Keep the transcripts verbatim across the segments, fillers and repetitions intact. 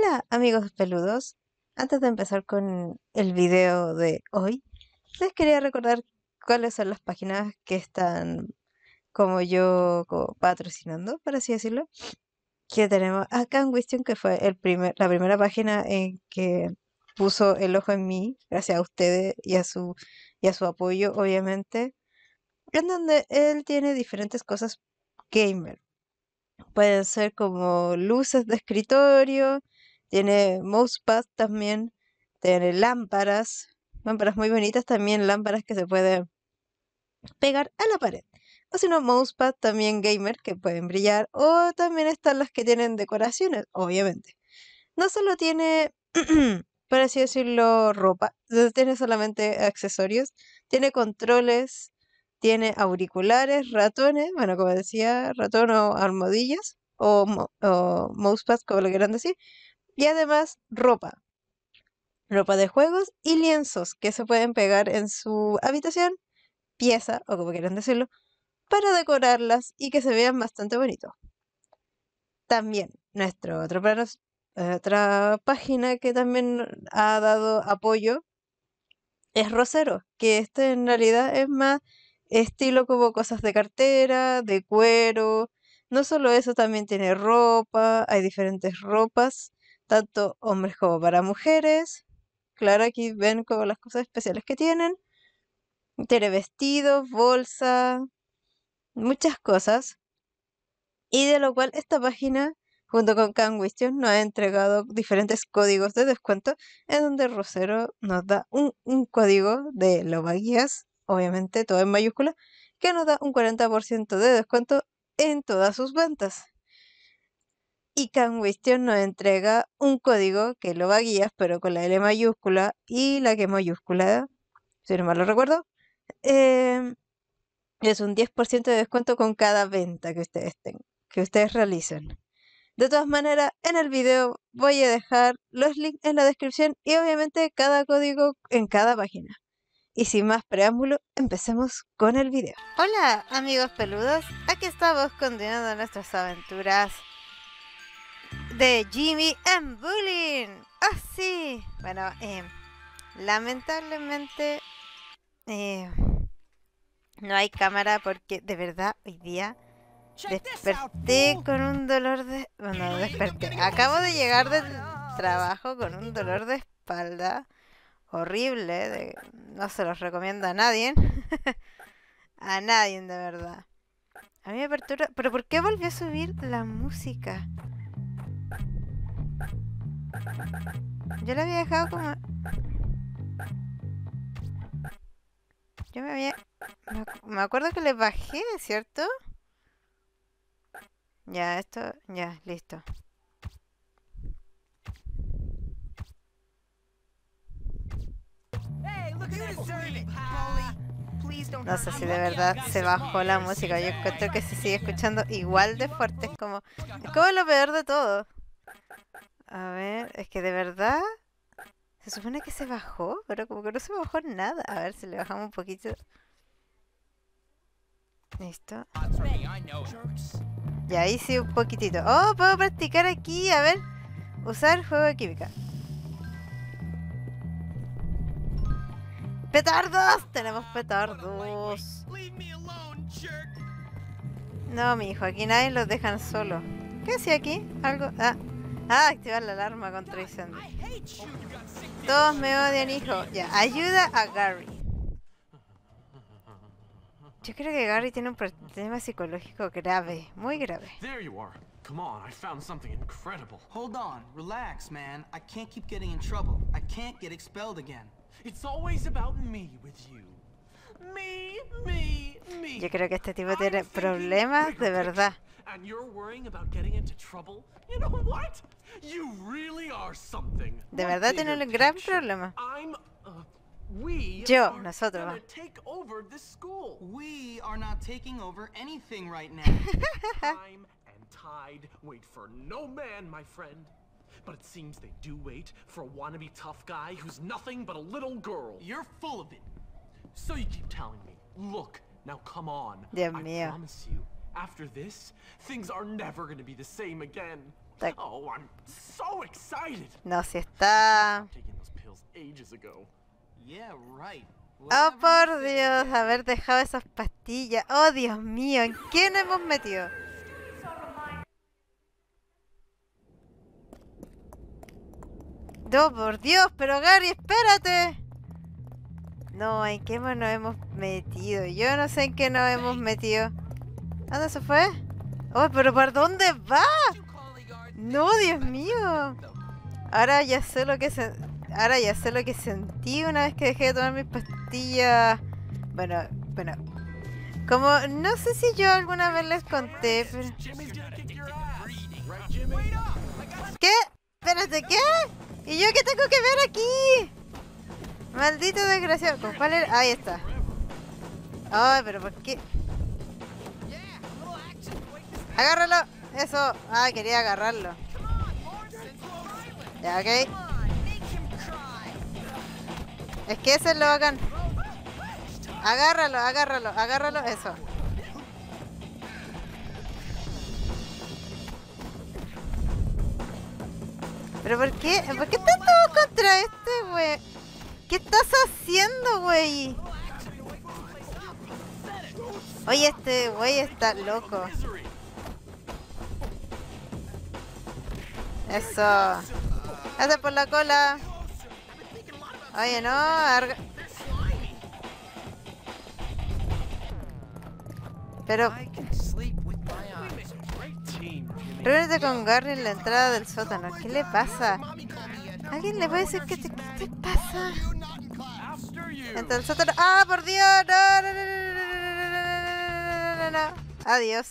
Hola amigos peludos, antes de empezar con el video de hoy, les quería recordar cuáles son las páginas que están como yo como patrocinando, por así decirlo, que tenemos acá en Wistion, que fue el primer, la primera página en que puso el ojo en mí, gracias a ustedes y a su, y a su apoyo, obviamente, en donde él tiene diferentes cosas gamer. Pueden ser como luces de escritorio, tiene mousepad también, tiene lámparas, lámparas muy bonitas también, lámparas que se pueden pegar a la pared. O si no, mousepad también gamer que pueden brillar, o también están las que tienen decoraciones, obviamente. No solo tiene, por así decirlo, ropa, no tiene solamente accesorios, tiene controles, tiene auriculares, ratones, bueno, como decía, ratón o almohadillas, o, mo- o mousepad, como lo quieran decir, y además ropa, ropa de juegos y lienzos que se pueden pegar en su habitación, pieza, o como quieran decirlo, para decorarlas y que se vean bastante bonitos. También nuestro otro panos- eh, otra página que también ha dado apoyo es Rosero, que este en realidad es más estilo como cosas de cartera, de cuero. No solo eso, también tiene ropa, hay diferentes ropas, tanto hombres como para mujeres. Claro, aquí ven como las cosas especiales que tienen. Tiene vestidos, bolsa, muchas cosas. Y de lo cual esta página, junto con CanWistion, nos ha entregado diferentes códigos de descuento, en donde Rosero nos da un, un código de Lobaguías, obviamente todo en mayúscula, que nos da un cuarenta por ciento de descuento en todas sus ventas. Y CanWistion nos entrega un código que es Lobaguías, pero con la L mayúscula y la que mayúscula, si no mal lo recuerdo, em, es un diez por ciento de descuento con cada venta que ustedes tengan, que ustedes realicen. De todas maneras, en el video voy a dejar los links en la descripción y obviamente cada código en cada página. Y sin más preámbulo, empecemos con el video. Hola amigos peludos, aquí estamos continuando nuestras aventuras de Jimmy and Bullying. ¡Ah, sí! Bueno, eh, lamentablemente eh, no hay cámara porque de verdad hoy día desperté con un dolor de... Bueno, desperté. Acabo de llegar del trabajo con un dolor de espalda horrible. De... No se los recomiendo a nadie. A nadie, de verdad. A mí me perturba... ¿Pero por qué volvió a subir la música? Yo la había dejado como... Yo me había... Me, ac- me acuerdo que le bajé, ¿cierto? Ya, esto... Ya, listo. No sé si de verdad se bajó la música. Yo encuentro que se sigue escuchando igual de fuerte. Es como, es como lo peor de todo. A ver, es que de verdad se supone que se bajó, pero como que no se bajó nada. A ver si le bajamos un poquito. Listo. Y ahí sí un poquitito. Oh, puedo practicar aquí. A ver, usar juego de química. ¡Petardos! Tenemos petardos. No, mi hijo, aquí nadie los dejan solo. ¿Qué hacía aquí? Algo. Ah, ah, activar la alarma contra incendio. Todos me odian, hijo. Ya, ayuda a Gary. Yo creo que Gary tiene un problema psicológico grave, muy grave. There you are. Come on, I found something incredible. Hold on, relax, man. I can't keep getting in trouble. I can't get expelled again. It's always about me with you. Me, me, me. Yo creo que este tipo I'm tiene thinking problemas bigger de verdad. picture, and you're worrying about getting into trouble? You know what? You really are something. De What verdad tiene bigger un gran picture? problema. I'm, uh, we Yo, are nosotros, gonna va. take over this school. We are not taking over anything right now. Time and tide wait for no man, my friend. But it seems they do wait for a wannabe tough guy who's nothing but a little girl. You're full of it. So you keep telling me, look, now come on. Dios I mío. promise you, after this, things are never gonna be the same again. Está- Oh, I'm so excited. No, si está... Taking those pills ages ago. Yeah, right. Oh, Whatever you por say, Dios, Daddy. haber dejado esas pastillas. Oh, Dios mío, ¿en qué nos hemos metido? No, por Dios, pero Gary, espérate. No, ¿en qué más nos hemos metido? Yo no sé en qué nos hemos metido. ¿Dónde se fue? Oh, pero ¿por dónde va? No, Dios mío. Ahora ya sé lo que se... Ahora ya sé lo que sentí una vez que dejé de tomar mis pastillas. Bueno, bueno. Como, no sé si yo alguna vez les conté, pero... Jimmy's gonna kick your ass. Right, Jimmy? ¿Qué? Espérate, ¿qué? ¿Y yo qué tengo que ver aquí? Maldito desgraciado. ¿Con cuál era? Ahí está. Ay, pero ¿por qué? Agárralo. Eso. Ah, quería agarrarlo. Ya, ok. Es que ese es lo bacán. Agárralo, agárralo, agárralo. Eso. ¿Pero por qué? ¿Por qué estás todo contra este, güey? ¿Qué estás haciendo, güey? Oye, este güey está loco. Eso. Hace por la cola. Oye, no. Arga... Pero... I can sleep with my eyes. Great team, Jimmy. reúnete con Gary en la entrada del sótano. ¿Qué le pasa? ¿Alguien le puede decir qué te, qué te pasa? After you. Entra al sótano. ¡Ah, por Dios! No, no, no, no, no, no, no, no, no. Adiós.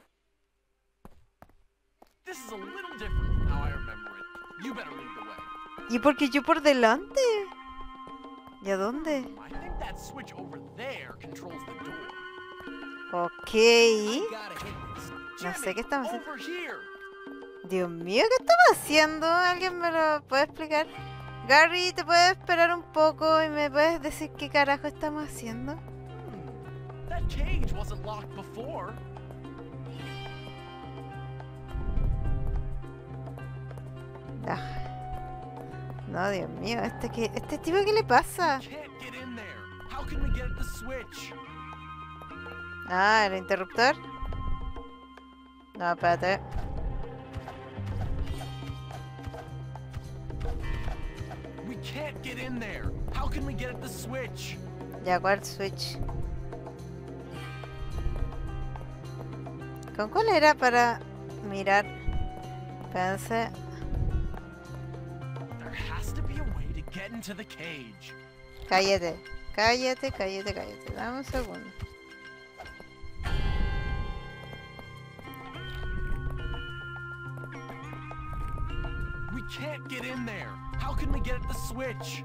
This is a little different from how I remember it. You better lead the way. ¿Y por qué yo por delante? ¿Y a dónde? I think that switch over there controls the door. Ok. Gotta hit this. No sé qué estamos haciendo. Over here. Dios mío, ¿qué estamos haciendo? ¿Alguien me lo puede explicar? Gary, ¿te puedes esperar un poco y me puedes decir qué carajo estamos haciendo? Hmm. That cage wasn't locked before. Ah. No, Dios mío, ¿este, qué, ¿este tipo qué le pasa? Can't get in there. How can we get at the switch? Ah, el interruptor. No, espérate. We can't get in there. How can we get at the switch? Ya, ¿cuál switch? ¿Con cuál era para mirar? Pensé. There has to be a way to get into the cage. Cállate, cállate, cállate, cállate. Dame un segundo. We can't get in there. How can we get at the switch?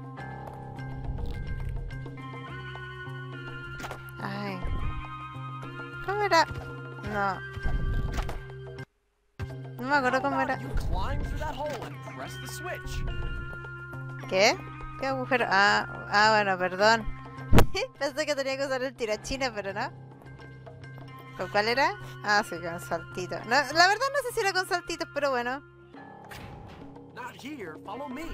Ay. ¿Cómo era? No. No me acuerdo cómo era. You climb through that hole and press the switch. ¿Qué? ¿Qué agujero? Ah, ah, bueno, perdón. Pensé que tenía que usar el tirachina, pero no. ¿Con cuál era? Ah, sí, con saltito. No, la verdad no sé si era con saltitos, pero bueno. Not here. Follow me.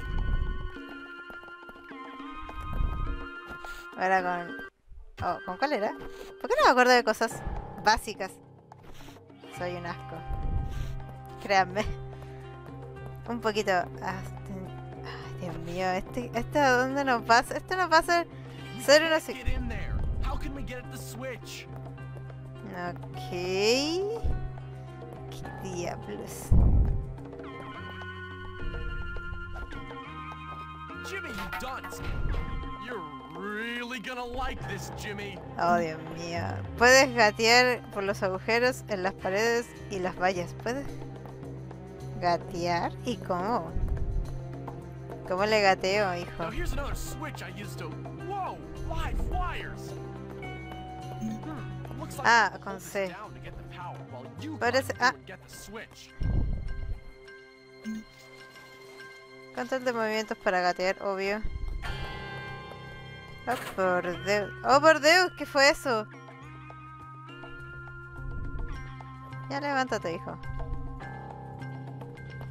Era con... Oh, ¿con cuál era? ¿Por qué no me acuerdo de cosas básicas? Soy un asco. Créanme. Un poquito... Ah, este- Ay, Dios mío, este, este a dónde nos va a hacer? Esto nos va a hacer ser una... Can't get in there. How can we get at the switch? Ok. ¿Qué diablos? Jimmy, you dunce. You're really gonna like this, Jimmy. Oh, Dios mío. Puedes gatear por los agujeros en las paredes y las vallas. ¿Puedes gatear? ¿Y cómo? ¿Cómo le gateo, hijo? Now here's another switch I used to. Whoa! Live wires. Hmm. Looks like Ah, you con hold this C. down to get the power while you Parece- climb through ah. and get the switch. Control de movimientos para gatear, obvio. Oh, por Dios. Oh, por Dios, ¿qué fue eso? Ya levántate, hijo.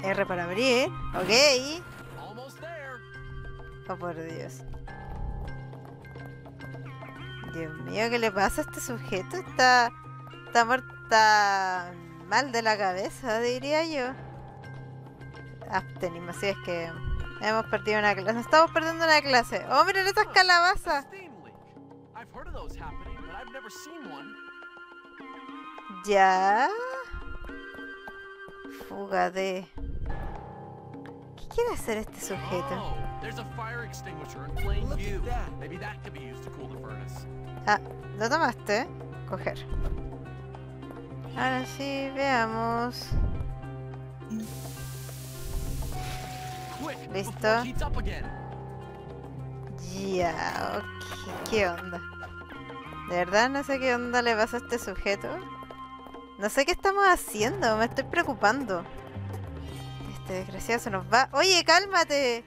R para abrir. Ok. Almost there. Oh, por Dios. Dios mío, ¿qué le pasa a este sujeto? Está... Está muerta... mal de la cabeza, diría yo. Abstenimos, si es que... Hemos perdido una clase. Estamos perdiendo una clase. Oh, miren estas calabazas. I've heard of those happening, but I've never seen one. Ya. Fuga de... ¿Qué quiere hacer este sujeto? Oh, there's a fire extinguisher in plain view. Maybe that could be used to cool the furnace. Ah, ¿lo tomaste? Coger. Ahora sí, veamos. Quick, Listo. before it heats up again. Ya, ok. ¿Qué onda? De verdad no sé qué onda le pasa a este sujeto. No sé qué estamos haciendo, me estoy preocupando. Este desgraciado se nos va. Oye, cálmate.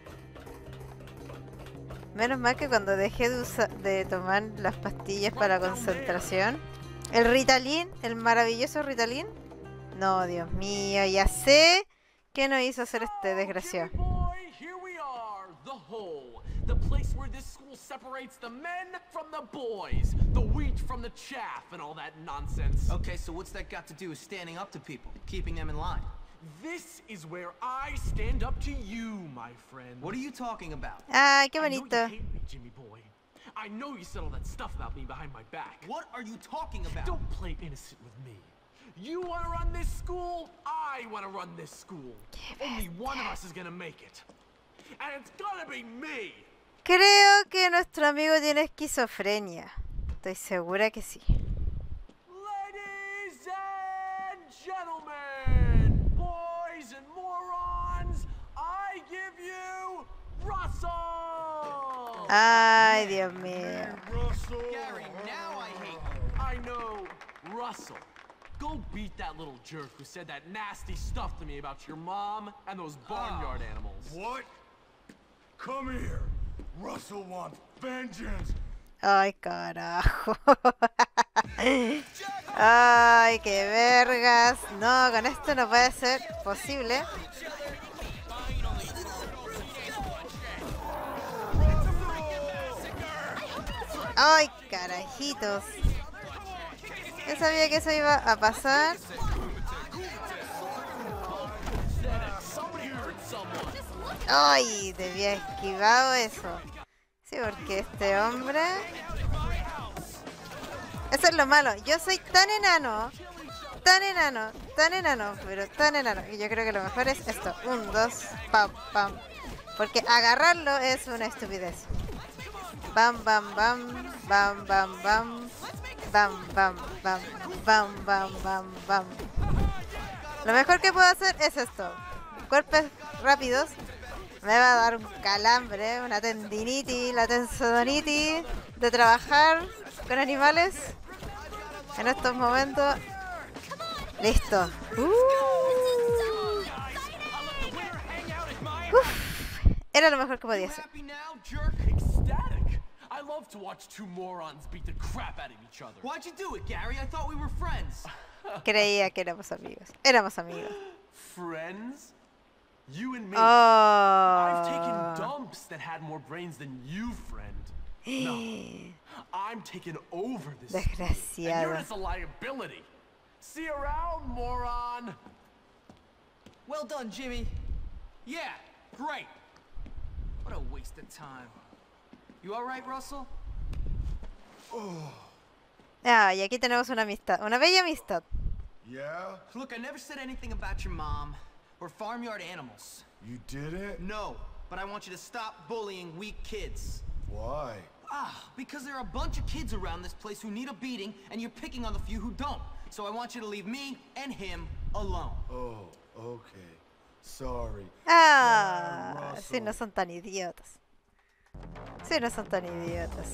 Menos mal que cuando dejé de, usa- de tomar las pastillas para la concentración. El Ritalin, el maravilloso Ritalin. No, Dios mío, ya sé qué nos hizo hacer este desgraciado. Jimmy boy, here we are, the hole, the place where this school separates the men from the boys, the wheat from the chaff, and all that nonsense. Okay, so what's that got to do with standing up to people, keeping them in line? This is where I stand up to you, my friend. What are you talking about? Ay, qué I know you bonito. hate me, Jimmy boy. I know you said all that stuff about me behind my back. What are you talking about? Don't play innocent with me. You want to run this school? I want to run this school. Only one of us is gonna make it. And it's gonna be me. Creo que nuestro amigo tiene esquizofrenia. Estoy segura que sí. Ladies and gentlemen, boys and morons, I give you Russell! Ay, Dios mío. Russell! Gary, now I hate you. I know, Russell. Go beat that little jerk who said that nasty stuff to me about your mom and those barnyard animals. What? Come here. Russell wants vengeance. Ay, carajo. Ay, qué vergas. No, con esto no puede ser posible. Ay, carajitos. Yo sabía que eso iba a pasar. Ay, debía esquivado eso. Sí, porque este hombre... Eso es lo malo. Yo soy tan enano, tan enano, tan enano, pero tan enano. Y yo creo que lo mejor es esto. Un, dos, pam, pam. Porque agarrarlo es una estupidez. Bam, bam, bam, bam, bam, bam. Bam, bam, bam, bam, bam, bam, bam. Lo mejor que puedo hacer es esto. Golpes rápidos. Me va a dar un calambre, una tendinitis, la tensodonitis de trabajar con animales en estos momentos. Listo. Uh. Uf. Era lo mejor que podía hacer. Happy now, jerk? Ecstatic! I love to watch two morons beat the crap out of each other. Why'd you do it, Gary? I thought we were friends. Creía que éramos amigos. Éramos amigos. Friends? You and me. I've taken Oh. dumps that had more brains than you, friend. No, I'm taking over this school, and Desgraciado. you're just a liability. See you around, moron. Well done, Jimmy. Yeah, great. What a waste of time. You all right, Russell? Ah, y aquí tenemos una amistad. Una bella amistad. Yeah? Look, I never said anything about your mom or farmyard animals. You didn't? No, but I want you to stop bullying weak kids. Why? Ah, because there are a bunch of kids around this place who need a beating, and you're picking on the few who don't. So I want you to leave me and him alone. Oh, okay. Sorry. Ah, Russell. sí, no son tan idiotas. Sí, no son tan idiotas.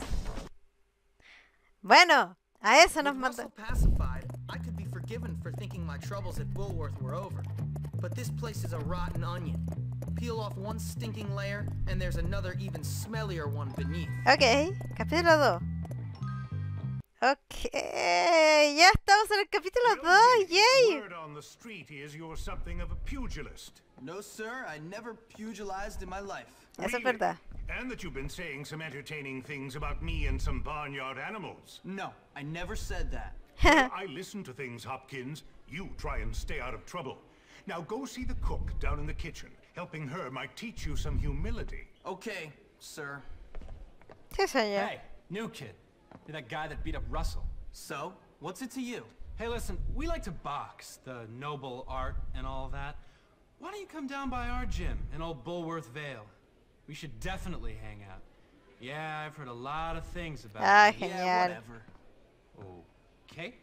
Bueno, a eso nos With manda. Russell pacified, I could be forgiven for thinking my troubles at Bullworth were over. But this place is a rotten onion. Peel off one stinking layer, and there's another even smellier one beneath. Ok, capítulo dos. Ok, ya está estamos en el capítulo dos, yay. Word on the street is you're something of a pugilist. No, sir, I never pugilized in my life. Eso es verdad. And that you've been saying some entertaining things about me and some barnyard animals. No, I never said that. Well, I listen to things, Hopkins. You try and stay out of trouble. Now go see the cook down in the kitchen. Helping her might teach you some humility. Okay, sir. Sí, señor. Hey, new kid. You're that guy that beat up Russell. So, what's it to you? Hey, listen, we like to box, the noble art and all that. Why don't you come down by our gym in old Bulworth Vale? We should definitely hang out. Yeah, I've heard a lot of things about Ah, you. Yeah, genial. whatever. Okay.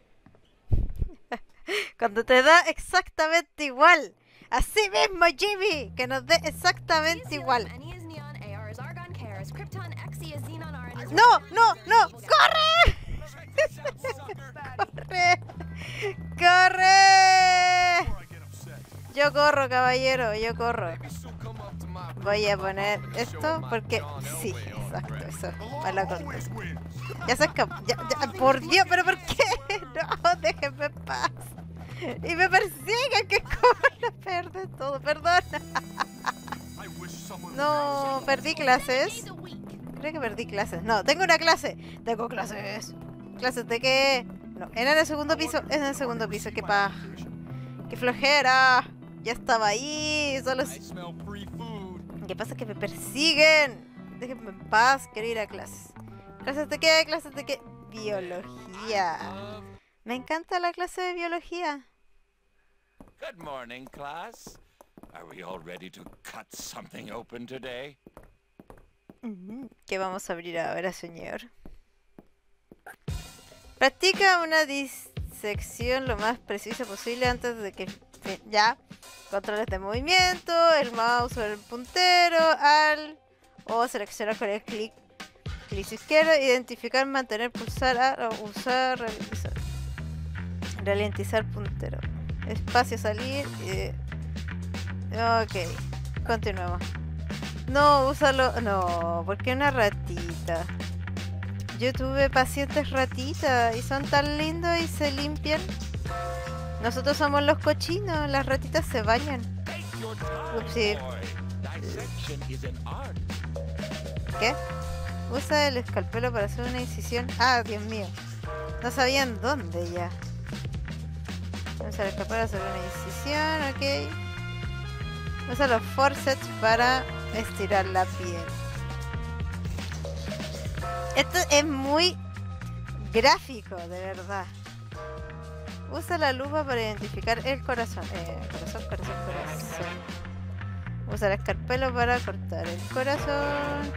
Cuando te da exactamente igual. Así mismo, Jimmy. Que nos dé exactamente igual. No, no, no. ¡Corre! ¡Corre! ¡Corre! Yo corro, caballero, yo corro. Voy a poner esto porque... Sí, exacto, eso. Mala cosa. Ya se escapó. Ya, ya, por Dios, pero ¿por qué? No, déjenme en paz. Y me persiguen, que como pierde todo, perdona. No, perdí clases. Creo que perdí clases. No, tengo una clase. Tengo clases. ¿Clases de qué? No, era en el segundo piso. Es en el segundo piso, qué paja. Qué flojera. Ya estaba ahí. Solo... ¿Qué pasa? Que me persiguen. Déjenme en paz, quiero ir a clases. ¿Clases de qué? ¿Clases de qué? Biología. Me encanta la clase de biología. Good morning, class. Are we all ready to cut something open today? Ujú. ¿Qué vamos a abrir ahora, señor? Practica una disección lo más precisa posible antes de que... Ya. Controles de movimiento, el mouse o el puntero, al... O seleccionar con el clic. Clic izquierdo, identificar, mantener, pulsar, a, usar, ralentizar. Ralentizar puntero. Espacio, salir. Eh. Ok. Continuamos. No, úsalo. No, porque una ratita. Yo tuve pacientes ratitas y son tan lindos y se limpian. Nosotros somos los cochinos, las ratitas se bañan. Upsi. ¿Qué? Usa el escalpelo para hacer una incisión. Ah, Dios mío. No sabían dónde ya. Usa el escalpelo para hacer una incisión, ok. Usa los forceps para estirar la piel. Esto es muy gráfico, de verdad. Usa la lupa para identificar el corazón. Eh, corazón, corazón, corazón. Usa el escarpelo para cortar el corazón.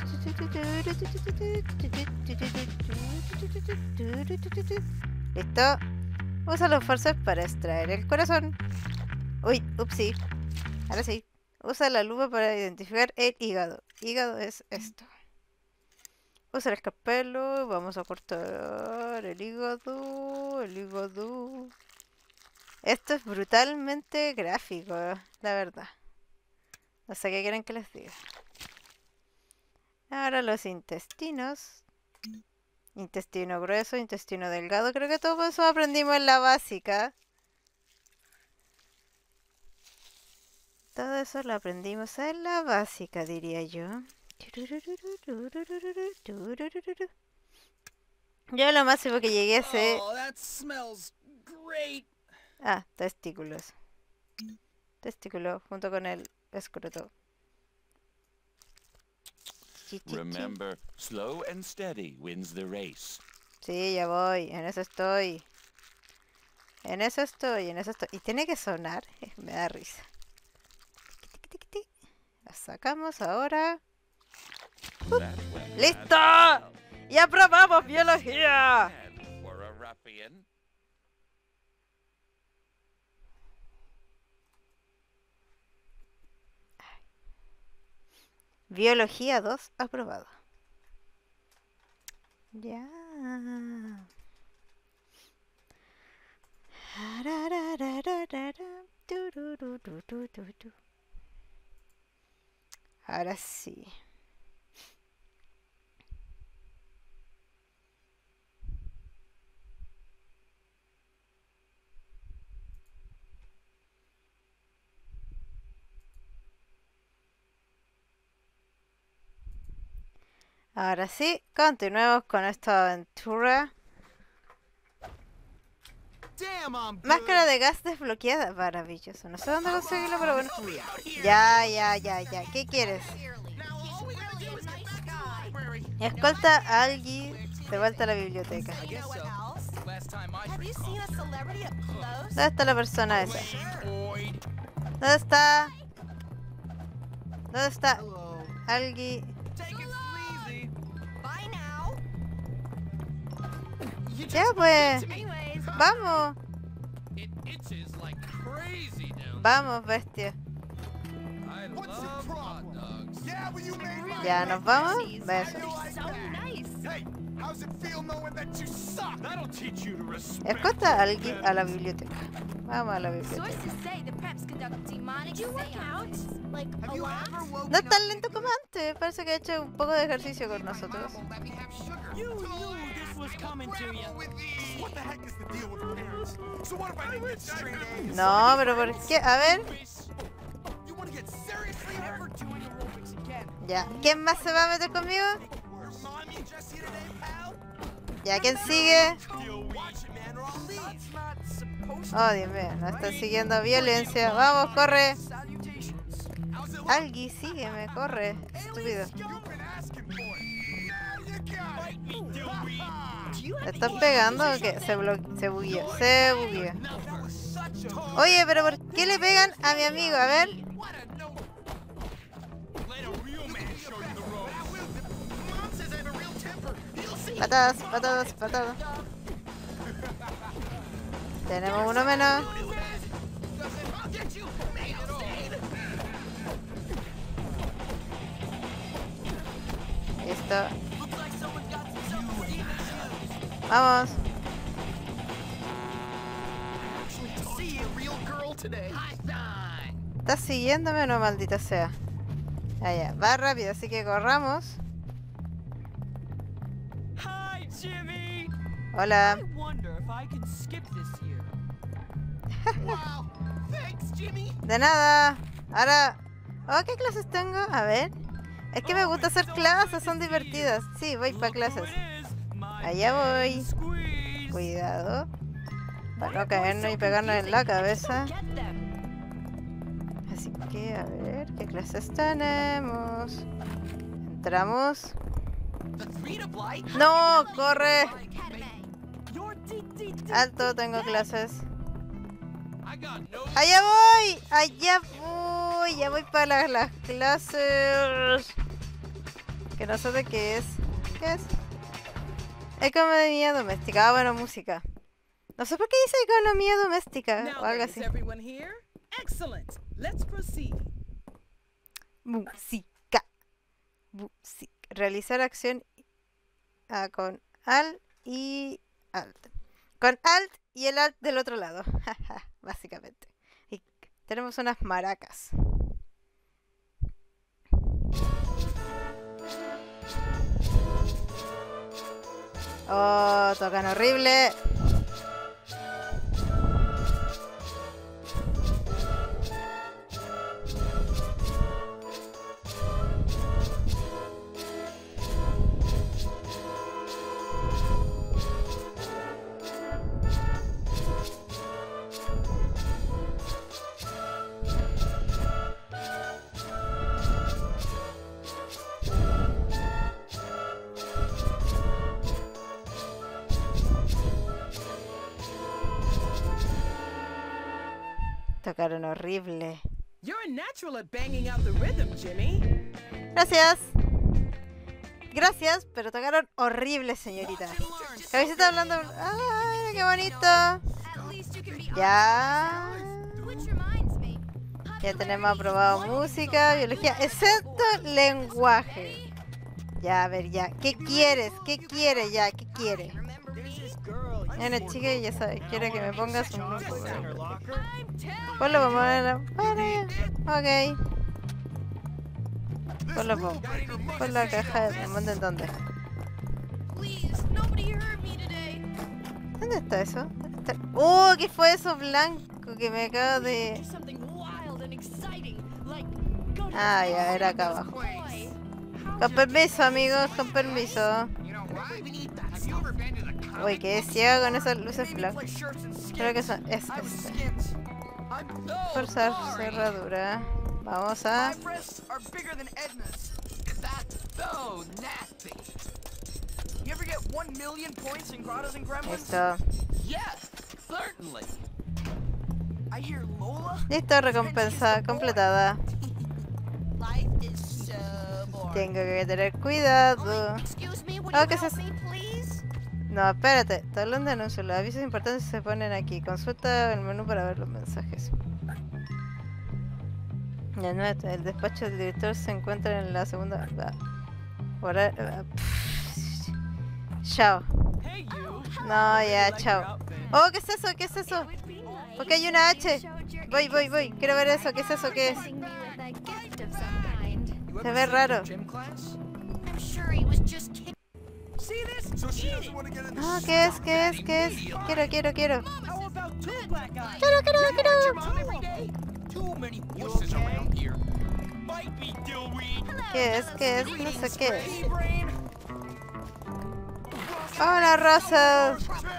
Listo. Usa los forceps para extraer el corazón. Uy, upsi. Ahora sí. Usa la lupa para identificar el hígado. Hígado es esto. Usa el escalpelo. Vamos a cortar el hígado. El hígado. Esto es brutalmente gráfico, la verdad. No sé qué quieren que les diga. Ahora los intestinos. Intestino grueso, intestino delgado. Creo que todo eso aprendimos en la básica. Todo eso lo aprendimos en la básica, diría yo. Yo lo máximo que llegué a hacer... Oh, that smells great. Ah, testículos. Testículo junto con el escroto. Chi, chi, chi. Remember, slow and steady wins the race. Sí, ya voy. En eso estoy. En eso estoy, en eso estoy. Y tiene que sonar. Me da risa. La sacamos ahora. Uh, That went ¡Listo! well. ¡Y aprobamos biología! And for a ruffian. Biología dos, aprobado. Ya. Ahora sí. Ahora sí, continuemos con esta aventura. Damn, I'm good. Máscara de gas desbloqueada. Maravilloso. No sé dónde conseguirlo, pero bueno. Ya, ya, ya, ya. ¿Qué quieres? Escolta a alguien de vuelta a la biblioteca. Last time I Have you seen a celebrity up close? ¿Dónde está la persona esa? Boyd. ¿Dónde está? ¿Dónde está? Hello. Alguien. Take it sleazy. Bye now. You Ya just pues. Anyways, Vamos. It itches like crazy down. Vamos, bestia. I What's your love hot problem? dogs. Yeah, but you made my Ya, nos vamos. Besos. they're so nice. Hey, how's it feel knowing that you suck? That'll teach you to respect. Escolta a alguien a la biblioteca. Vamos a la biblioteca. Sources say the preps conduct demonic. Did you work out? Like Have a you lot? ever woken No es up tan lento como antes. Parece que ha hecho un poco de ejercicio con nosotros. won't let me have sugar? You knew this was coming to you. With these. What the heck is the deal with parents? So what if I didn't get straight A's? No, pero ¿por qué? A ver. You want to get seriously hurt? Doing aerobics again. Ya. ¿Quién más se va a meter conmigo? Mommy and Jesse today, pal? Ya, ¿quién sigue? Watch it, man, or I'll leave. That's not supposed Oh, Dios mío, nos están siguiendo violencia. Vamos, corre. Salutations. How's it look? Alguien sígueme, corre. Estúpido. You've been asking for it. Yeah, you got it. ¿Le están pegando o qué? Se, blo- se bugueó, se bugueó. That was such a Oye, pero ¿por qué le pegan a mi amigo? A ver. what a no. Let a real man show you the ropes. I will. Mom says I have a real temper. You'll see. Patadas, patadas, patadas. Tenemos uno menos. I'll get you. Mail stain. Listo. Vamos. See a real girl today. ¿Estás siguiéndome o no, maldita sea? Ah, ya. Va rápido, así que corramos. Hi, Jimmy. Hola. I wonder if I can skip this year. Wow. Thanks, Jimmy. De nada. Ahora... Oh, ¿qué clases tengo? A ver. Es que me gusta hacer clases, son divertidas. Sí, voy para clases. Allá voy. Cuidado. Para no caernos y pegarnos en la cabeza. Así que, a ver, ¿qué clases tenemos? Entramos. ¡No! ¡Corre! Alto, tengo clases. ¡Allá voy! ¡Allá voy! Ya voy para las, las clases. Que no sé de qué es. ¿Qué es? Economía doméstica. Ah, bueno, música. No sé por qué dice economía doméstica Now o algo then, is así. everyone here? Excellent. Let's proceed. Música. Música. Realizar acción ah, con Alt y Alt. Con Alt y el Alt del otro lado. Básicamente. Y tenemos unas maracas. Oh, tocan horrible. Tocaron horrible. You're a natural at banging out the rhythm, Jimmy. Gracias. Gracias, pero tocaron horrible, señorita. Cabecita hablando. ¡Ay, qué bonito! At least you can be Ya. honest. Which reminds me. Ya tenemos aprobado música, biología, excepto lenguaje. Ya, a ver, ya. ¿Qué quieres? ¿Qué quiere ya? ¿Qué quiere? Remember me? Bueno, chica, ya sabes, quiere que me pongas un grupo. I'm telling Ponlo vamos a la... Bueno, ok. Ponlo, pon, pon la caja de monte en dónde. please, nobody heard me today. ¿Dónde está eso? ¿Dónde está? ¡Oh! ¿Qué fue eso blanco que me acaba de...? Something wild and exciting, like go to Ah, ya, era acá abajo. Boy. Con permiso, amigos, con permiso. Uy, quedé ciega con esas luces blancas. Creo que son... es este. Forzar cerradura. Vamos a... Listo. Listo, recompensa completada. Tengo que tener cuidado. Oh, ¿qué es eso? No, espérate. Talón de anuncio. Los avisos importantes se ponen aquí. Consulta el menú para ver los mensajes. Ya no, el despacho del director se encuentra en la segunda... Hora... Chao. No, ya, chao. Oh, ¿qué es eso? ¿Qué es eso? Porque hay una H. Voy, voy, voy. Quiero ver eso. ¿Qué es eso? ¿Qué es? Se ve raro. Ah, ¿qué es? ¿Qué es? ¿Qué es? Quiero, quiero, quiero. Quiero, quiero, quiero. ¿Qué es? ¿Qué es? No sé qué es. Hola, Russell.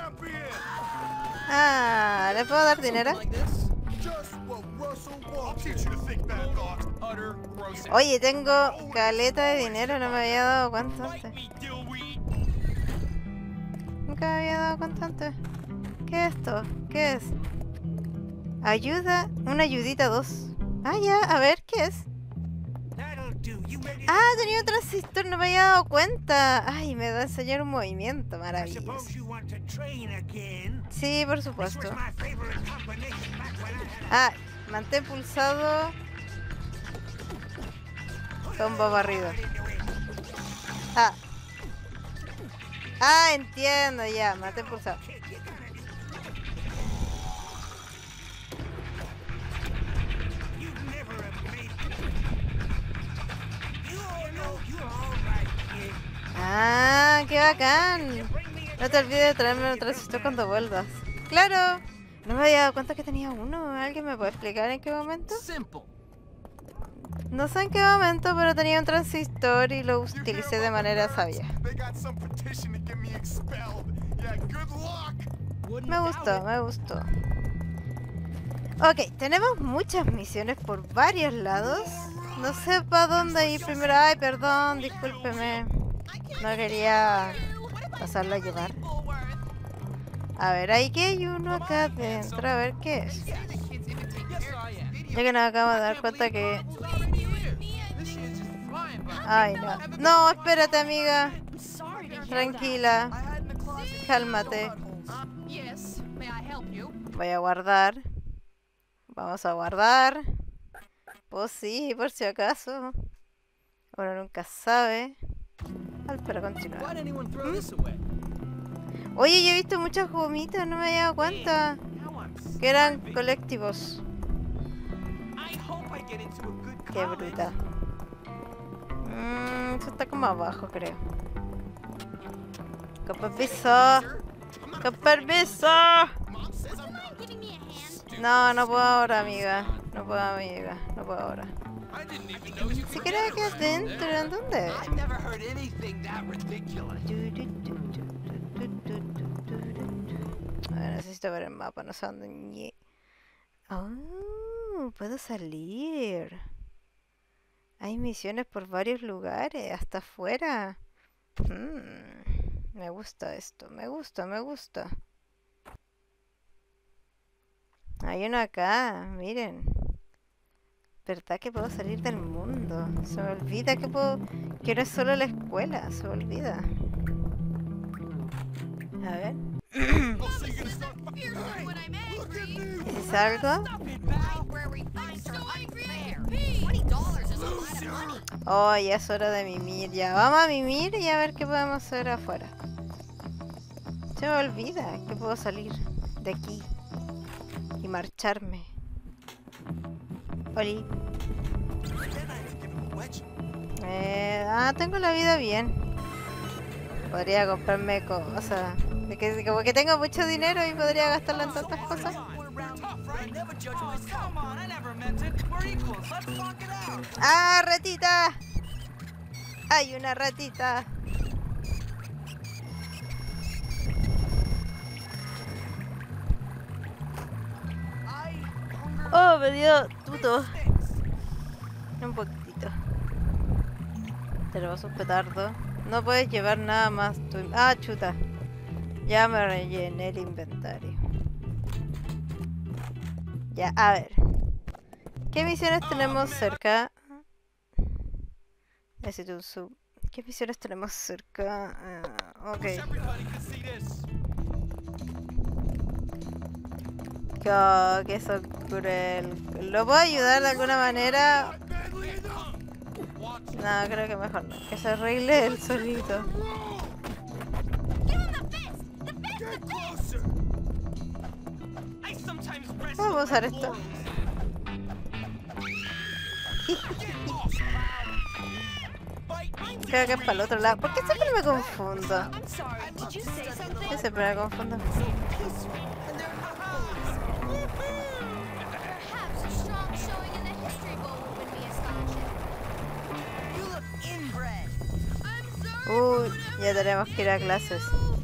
Ah, ¿le puedo dar dinero? Oye, tengo caleta de dinero, no me había dado cuenta antes. Nunca me había dado cuenta antes. ¿Qué es esto? ¿Qué es? Ayuda, una ayudita dos. Ah, ya, a ver, ¿qué es? Ah, tenía un transistor, no me había dado cuenta. Ay, me va a enseñar un movimiento maravilloso. Sí, por supuesto. Ah, mantén pulsado. Combo barrido. Ah. Ah, entiendo ya, mantén pulsado. Ah, qué bacán. No te olvides de traerme un transistor cuando vuelvas. ¡Claro! No me había dado cuenta que tenía uno. ¿Alguien me puede explicar en qué momento? No sé en qué momento, pero tenía un transistor y lo utilicé de manera sabia. Me gustó, me gustó. Ok, tenemos muchas misiones por varios lados. No sé para dónde ir primero. Ay, perdón, discúlpeme. No quería pasarla a llevar. A ver, ahí que hay uno acá adentro. A ver qué es. Ya que nos acabo de dar cuenta que... Ay, no. No, espérate, amiga. Tranquila. Cálmate. Voy a guardar. Vamos a guardar. Pues sí, por si acaso. Uno nunca sabe. Al para continuar. ¿Mm? Oye, yo he visto muchas gomitas, no me había dado cuenta. Que eran colectivos. Qué bruta. Mmm, eso está como abajo, creo. Con permiso. Con permiso. No, no puedo ahora, amiga. No puedo, amiga. No puedo ahora. Si quieres que adentro, ¿en dónde? A ver, necesito ver el mapa, no sé dónde ni... Oh, puedo salir. Hay misiones por varios lugares, hasta afuera. Hmm, me gusta esto, me gusta, me gusta. Hay uno acá, miren. ¿Verdad que puedo salir del mundo? Se me olvida que puedo... que no es solo la escuela, se me olvida. A ver. ¿Y si salgo? Oh, ya es hora de mimir, ya. Vamos a mimir y a ver qué podemos hacer afuera. Se me olvida que puedo salir de aquí y marcharme. Oli. Eh, ah, tengo la vida bien. Podría comprarme cosas. De que, como que tengo mucho dinero y podría gastarlo en tantas cosas. ¡Ah, ratita! ¡Hay una ratita! Oh, me dio tuto. Un poquitito. Tenemos un petardo. No puedes llevar nada más. Tu... Ah, chuta. Ya me rellené el inventario. Ya, a ver. ¿Qué misiones tenemos cerca? Necesito un sub. ¿Qué misiones tenemos cerca? Uh, ok. Oh, que eso cruel. ¿Lo puedo ayudar de alguna manera? No, creo que mejor no. Que se arregle él solito. Vamos a usar esto. Creo que es para el otro lado. ¿Por qué siempre me confundo? Yo siempre me confundo. Uh, ya tenemos que ir a clases.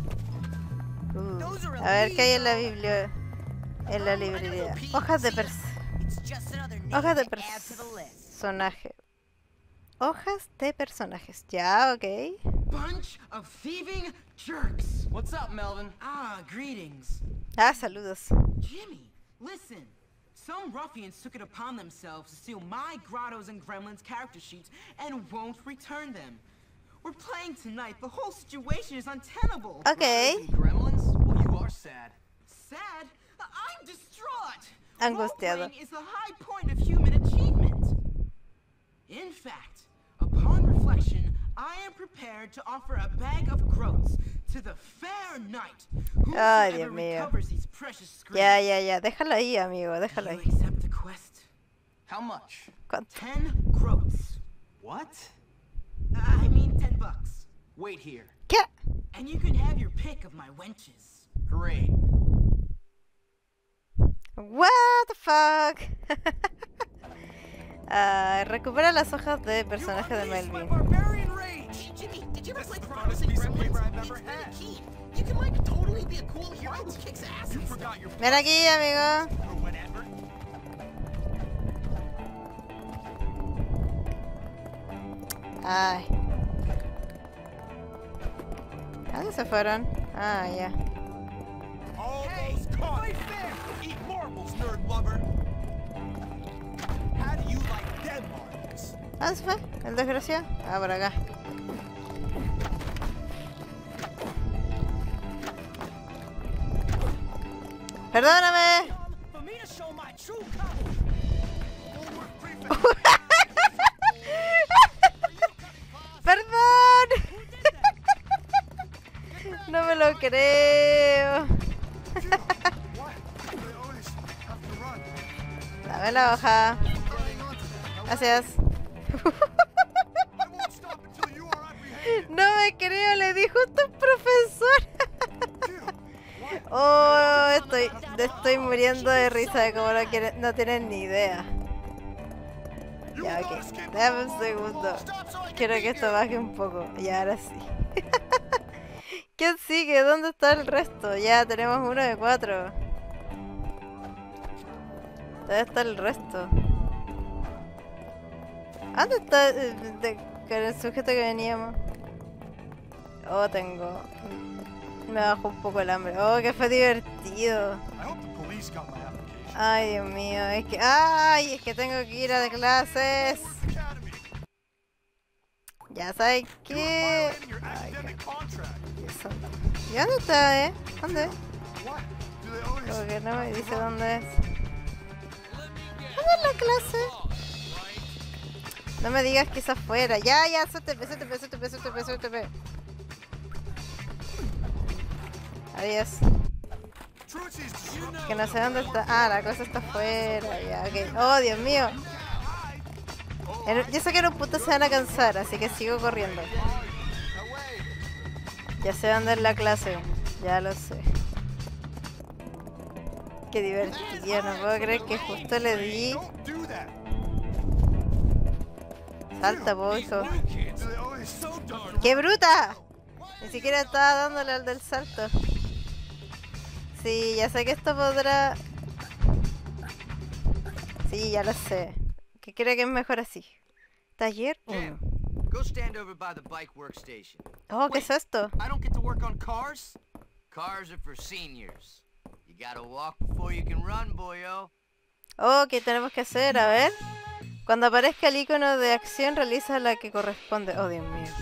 Uh, a ver qué hay en la biblia. En la librería. Hojas de pers... Hojas de personaje. Hojas de personajes. Ya, ok. Bunch of thieving jerks. What's up, Melvin? Ah, greetings. Ah, saludos. Jimmy, listen. Some ruffians took it upon themselves to steal my Grottos and Gremlins character sheets and won't return them. We're playing tonight. The whole situation is untenable. Okay. Gremlins? Well, you are sad. Sad? I'm distraught. Angustiado. Role-playing is the high point of human achievement. In fact, upon reflection, I am prepared to offer a bag of groats to the fair knight whoever recovers these precious scraps. Ya, ya, ya. Déjalo ahí, amigo. Déjalo ahí. Accept the quest. How much? ¿Cuánto? Ten groats. What? I mean ten bucks. Wait here. ¿Qué? And you can have your pick of my wenches. Great. What the fuck? uh, recupera las hojas de personaje de Melvin. Jimmy, did you ever play Grottos and Gremlins? It's really keen. You can like totally be a cool hero who kicks ass. Ven aquí, amigo. Ay. ¿A dónde se fueron? Ah, ya. Almost caught. Eat marbles, nerd lover. How do you like them marbles? ¿A dónde se fue? ¿El desgraciado? Ah, por acá. ¡Perdóname! ¡Perdón! No me lo creo. Dame la hoja. Gracias. No me creo, le di justo un profesor. Oh, estoy, estoy muriendo de risa de cómo no, quieren, no tienen ni idea. Ya, ok. Dame un segundo. Quiero que esto baje un poco. Y ahora sí. ¿Quién sigue? ¿Dónde está el resto? Ya tenemos uno de cuatro. ¿Dónde está el resto? ¿Dónde está el, de, el sujeto que veníamos? Oh, tengo... Me bajó un poco el hambre. Oh, que fue divertido. Ay, Dios mío, es que... ¡Ay! Es que tengo que ir a clases. Ya sabes qué... Ay, qué... ¿Y dónde está, eh? ¿Dónde? Como que no me dice dónde es. ¿Dónde es la clase? No me digas que es afuera. Ya, ya, suélteme, suélteme, suélteme, suélteme, suélteme. Adiós. Que no sé dónde está. Ah, la cosa está afuera. Ya, ok. Oh, Dios mío. Yo sé que en un punto se van a cansar, así que sigo corriendo. Ya sé dónde es la clase. Ya lo sé. Qué divertido. No puedo creer que justo le di. Salta, po, hijo. ¡Qué bruta! Ni siquiera estaba dándole al del salto. Sí, ya sé que esto podrá... Sí, ya lo sé. Que creo que es mejor así. Taller uno. Go stand over by the bike workstation. Oh, ¿qué es esto? I don't get to work on cars? Cars are for seniors. You gotta walk before you can run, boyo. Oh, ¿qué tenemos que hacer? A ver. Cuando aparezca el icono de acción, realiza la que corresponde. Oh, Dios mío.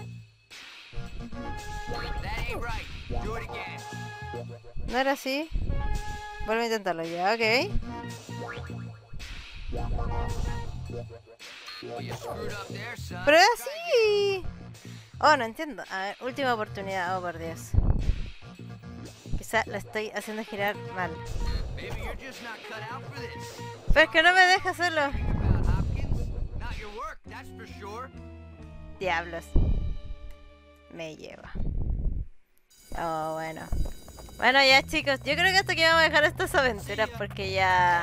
That ain't right. Do it again. ¿No era así? Vuelvo a intentarlo ya, ok. Well, you screwed up there, son. Pero es así. Oh, no entiendo. A ver, última oportunidad. Oh, por Dios. Quizá lo estoy haciendo girar mal. Maybe you're just not cut out for this. Pero es que no me deja hacerlo. About Hopkins, not your work, that's for sure. Diablos. Me lleva. Oh, bueno. Bueno, ya chicos, yo creo que hasta aquí vamos a dejar estas aventuras porque ya...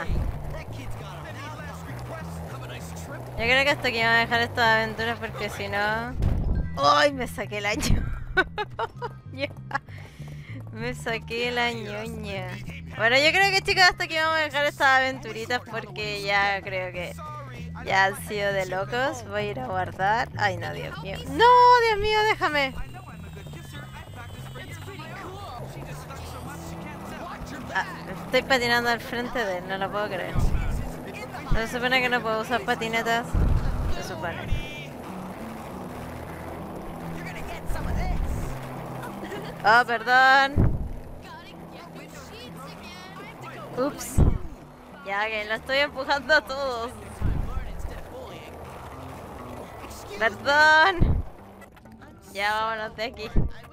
Yo creo que hasta aquí vamos a dejar estas aventuras porque si no... ¡Ay! Me saqué la ñoña. Me saqué la ñoña. Bueno, yo creo que chicos hasta aquí vamos a dejar estas aventuritas porque ya creo que ya han sido de locos. Voy a ir a guardar. Ay, no, Dios mío. ¡No, Dios mío, déjame! Ah, estoy patinando al frente de él, no lo puedo creer. ¿No se supone que no puedo usar patinetas? Se supone. Oh, perdón. Ups. Ya que lo estoy empujando a todos. Perdón. Ya vámonos de aquí.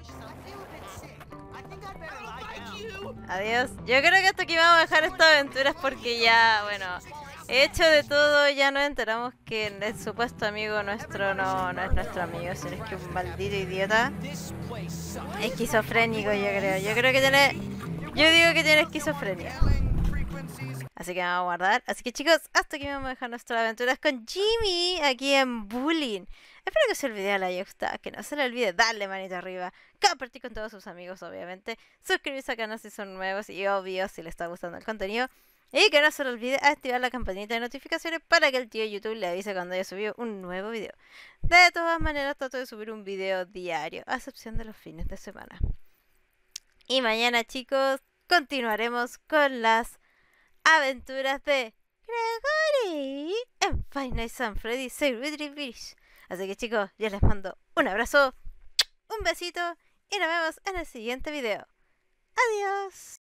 Adiós. Yo creo que hasta aquí vamos a dejar estas aventuras porque ya, bueno, he hecho de todo. Ya nos enteramos que el supuesto amigo nuestro no, no es nuestro amigo, sino es que un maldito idiota. Esquizofrénico, yo creo. Yo creo que tiene... Yo digo que tiene esquizofrenia. Así que vamos a guardar. Así que chicos, hasta aquí vamos a dejar nuestras aventuras con Jimmy aquí en Bullying. Espero que si el video le haya gustado, que no se le olvide darle manito arriba, compartir con todos sus amigos obviamente, suscribirse al canal si son nuevos y obvio si les está gustando el contenido. Y que no se le olvide activar la campanita de notificaciones para que el tío YouTube le avise cuando haya subido un nuevo video. De todas maneras trato de subir un video diario, a excepción de los fines de semana. Y mañana chicos, continuaremos con las aventuras de Gregory en Five Nights at Freddy's Secret Beach. Así que chicos, yo les mando un abrazo, un besito y nos vemos en el siguiente video. Adiós.